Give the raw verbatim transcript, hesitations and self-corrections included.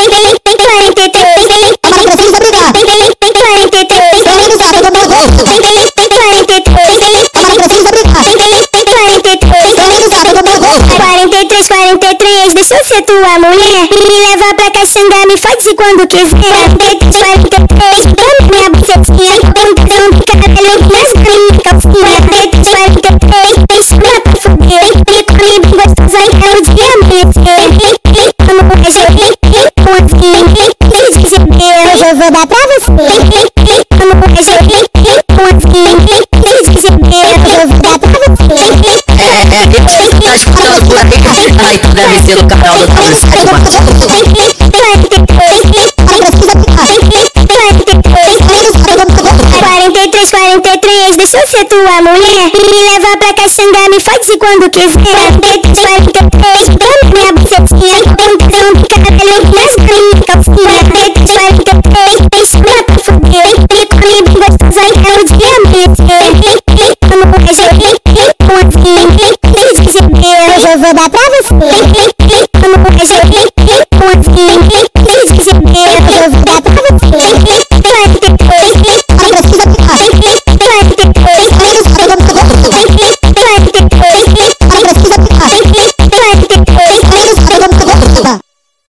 quarenta e três, Agora precisa brigar. quarenta e três, Quem não sabe como é gosto. quarenta e três, Agora precisa brigar. quarenta e três, Quem não sabe como é gosto. quarenta e três, quarenta e três, deixa eu ser tua mulher. Me leva pra Caxangá, me fode quando quiser. quarenta e três, quarenta e três, toma minha bucetinha. Com tesão do caralho, rasga minha calcinha. quarenta e três, quarenta e três, me chama pra fuder. Me come bem gostosa até o dia amanhecer. Amo o beijo, com assim, de dizer beijo, eu vou dar pra você. Amo o beijo, com assim, de dizer beijo, eu vou dar pra você. É, é, eu tá escutando por aí. Ai, tu deve ser do canal do Tamo Sete, mano. quarenta e três, Agora precisa brigar. quarenta e três, Quem não sabe como é gosto. quarenta e três, quarenta e três, deixa eu ser tua mulher. Me leva pra Caxangá, me fode quando quiser. quarenta e três, quarenta e três, toma minha bucetinha. Com tesão do caralho, rasga minha calcinha. quarenta e três, quarenta e três, me chama pra fuder. Me come bem gostosa até o dia amanhecer.